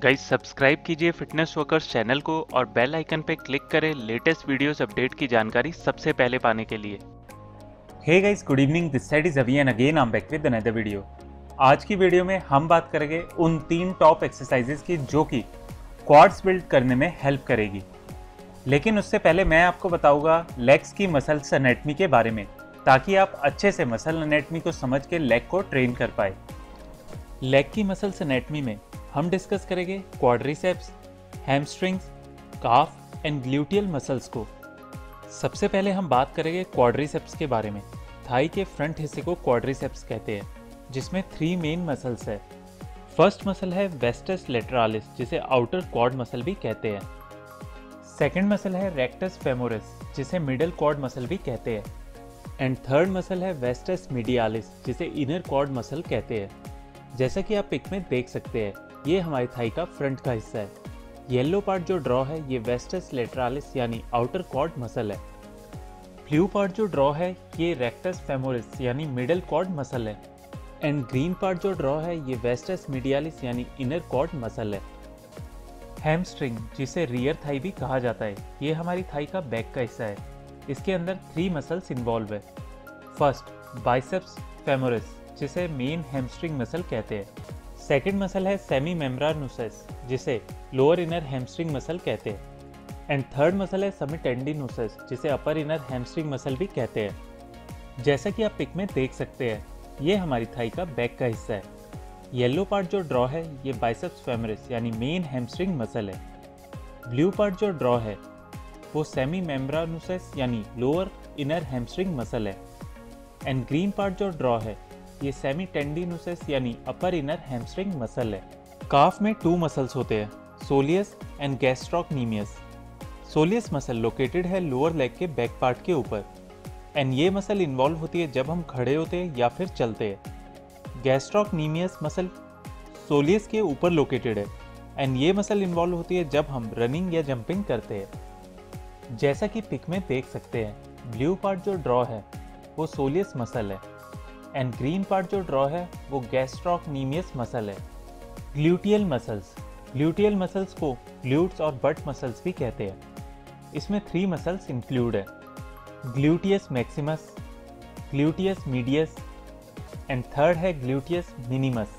Guys subscribe कीजिए fitness workers channel को और बेल आइकन पे क्लिक करें लेटेस्ट वीडियोस अपडेट की जानकारी सबसे पहले पाने के लिए। Hey guys, good evening. This side is Abhi and again I am back with another video. आज की वीडियो में हम बात करेंगे उन 3 टॉप एक्सरसाइजेस की जो कि क्वाड्स बिल्ड करने में हेल्प करेगी। लेकिन उससे पहले मैं आपको बताऊंगा लेग्स की मसल्स एनाटमी के बारे में, ताकि आप अच्छे से मसल एनाटमी को समझ के लेग को ट्रेन कर पाए। लेग की मसल्स एनाटमी में हम डिस्कस करेंगे quadriceps, hamstrings, calf and gluteal muscles को। सबसे पहले हम बात करेंगे क्वाड्रिसेप्स के बारे में। थाई के फ्रंट हिस्से को क्वाड्रिसेप्स कहते हैं, जिसमें 3 मेन मसल्स है। फर्स्ट मसल है वेस्टस लेटरालिस, जिसे आउटर क्वाड मसल भी कहते हैं। सेकंड मसल है रेक्टस फेमोरिस, जिसे मिडल क्वाड मसल भी कहते हैं। एंड थर्ड मसल है वेस्टस मीडियालिस, जिसे इनर क्वाड मसल कहते हैं। जैसा कि आप पिक में देख सकते हैं, ये हमारी थाई का फ्रंट का हिस्सा है। येलो पार्ट जो ड्रॉ है ये वेस्टस लेटरालिस यानी आउटर क्वाड मसल है। ब्लू पार्ट जो ड्रॉ है ये रेक्टस फेमोरिस यानी मिडल क्वाड मसल है। एंड ग्रीन पार्ट जो ड्रॉ है ये वेस्टस मीडियालिस यानी इनर क्वाड मसल है। हैमस्ट्रिंग, जिसे रियर थाई भी कहा जाता है, ये हमारी थाई का बैक का हिस्सा है। इसके अंदर 3 मसल्स इन्वॉल्व है। फर्स्ट बाइसेप्स फेमोरिस, जिसे मेन हैमस्ट्रिंग मसल कहते हैं। सेकंड मसल है सेमी मेम्ब्रानोसस, जिसे लोअर इनर हैमस्ट्रिंग मसल कहते हैं। एंड थर्ड मसल है सेमीटेंडिनोसस, जिसे अपर इनर हैमस्ट्रिंग मसल भी कहते हैं। जैसा कि आप पिक में देख सकते हैं, ये हमारी थाई का बैक का हिस्सा है। येलो पार्ट जो ड्रॉ है ये बाइसेप्स फेमोरिस यानी मेन हैमस्ट्रिंग मसल है। ब्लू पार्ट जो ड्रॉ है वो सेमी मेम्ब्रानोसस यानी लोअर इनर हैमस्ट्रिंग मसल है। एंड ग्रीन पार्ट जो ड्रॉ है ये सेमी टेंडिनोसस यानी अपर इनर हैमस्ट्रिंग मसल है। काफ में 2 मसल्स होते हैं, soleus and gastrocnemius. Soleus muscle located है लोअर लेग के बैक पार्ट के ऊपर। एंड ये मसल इन्वॉल्व होती है जब हम खड़े होते हैं या फिर चलते हैं। गैस्ट्रोक्नीमियस मसल सोलियस के ऊपर लोकेटेड है। एंड ये मसल इन्वॉल्व होती है जब हम रनिंग या जंपिंग करते हैं। जैसा कि पिक में देख सकते हैं, ब्लू पार्ट जो ड्रॉ है वो सोलियस मसल है। एंड ग्रीन पार्ट जो ड्रॉ है वो गैस्ट्रोक्नीमियस मसल है। ग्लूटियल मसल्स को ग्लूट्स और बट मसल्स भी कहते हैं। इसमें 3 मसल्स इंक्लूड है, gluteus maximus, gluteus medius and third है ग्लूटियस मिनिमस।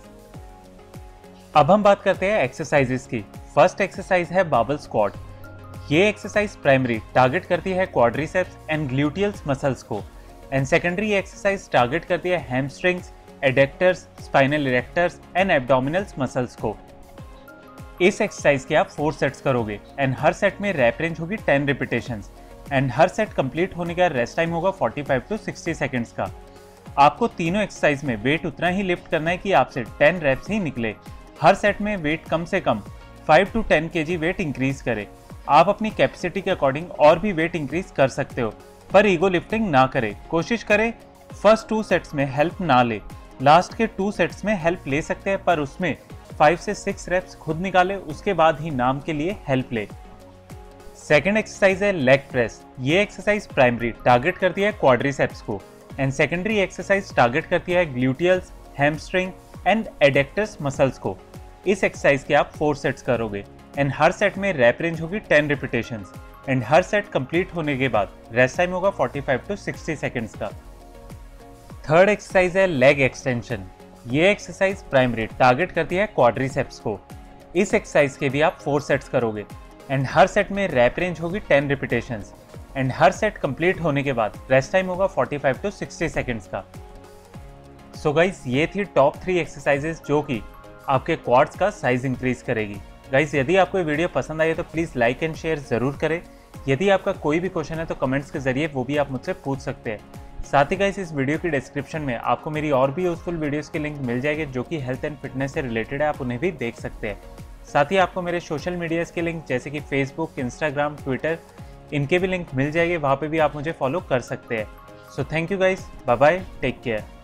अब हम बात करते हैं एक्सरसाइजेस की। फर्स्ट एक्सरसाइज है बाबल स्क्वाट। ये एक्सरसाइज प्राइमरी टारगेट करती है क्वाड्रिसेप्स एंड ग्लूटियल्स मसल्स को। एंड सेकेंडरी एक्सरसाइज टारगेट करती है hamstrings, adductors, spinal erectors and abdominals muscles को। इस एक्सरसाइज के आप 4 सेट्स करोगे एंड हर सेट में रैप रेंज होगी 10 रिपीटेशंस। एंड हर सेट कंप्लीट होने का रेस्ट टाइम होगा 45 to 60 सेकेंड्स का। आपको तीनों एक्सरसाइज में वेट उतना ही लिफ्ट करना है कि आपसे 10 रैप्स ही निकले। हर सेट में वेट कम से कम 5 to 10 kg वेट इंक्रीज करे। आप अपनी कैपेसिटी के अकॉर्डिंग और भी वेट इंक्रीज कर सकते हो, पर ईगो लिफ्टिंग ना करे। कोशिश करें फर्स्ट 2 सेट्स में हेल्प ना ले। लास्ट के 2 सेट्स में हेल्प ले सकते हैं, पर उसमें 5 से 6 रेप्स खुद निकाले, उसके बाद ही नाम के लिए हेल्प ले। सेकेंड एक्सरसाइज है लेग प्रेस। ये एक्सरसाइज प्राइमरी टारगेट करती है क्वाड्रिसेप्स को एंड सेकेंडरी एक्सरसाइज टारगेट करती है gluteals, hamstring and adductors muscles को। इस एक्सरसाइज के आप 4 सेट्स करोगे एंड हर सेट में रैप रेंज होगी 10 रिपीटेशंस। एंड हर सेट कंप्लीट होने के बाद रेस्ट टाइम होगा 45 to 60 सेकेंड्स का। थर्ड एक्सरसाइज है लेग एक्सटेंशन। ये एक्सरसाइज प्राइमरी टारगेट करती है क्वाड्रिसेप्स को। इस एक्सरसाइज के भी आप 4 सेट्स करोगे एंड हर सेट में रैप रेंज होगी 10 रिपीटेशंस। एंड हर सेट कंप्लीट होने के बाद रेस्ट टाइम होगा 45 to 60 सेकेंड्स का। सो गाइस, ये थी टॉप 3 एक्सरसाइजेस जो कि आपके क्वाड्स का साइज इंक्रीज करेगी। गाइस, यदि आपको ये वीडियो पसंद आई है तो प्लीज़ लाइक एंड शेयर ज़रूर करें। यदि आपका कोई भी क्वेश्चन है तो कमेंट्स के जरिए वो भी आप मुझसे पूछ सकते हैं। साथ ही गाइस, इस वीडियो की डिस्क्रिप्शन में आपको मेरी और भी यूजफुल वीडियोस की लिंक मिल जाएगी जो कि हेल्थ एंड फिटनेस से रिलेटेड है, आप उन्हें भी देख सकते हैं। साथ ही आपको मेरे सोशल मीडियाज़ के लिंक जैसे कि फेसबुक, इंस्टाग्राम, ट्विटर, इनके भी लिंक मिल जाएंगे, वहाँ पर भी आप मुझे फॉलो कर सकते हैं। So thank you guys, bye bye, take care.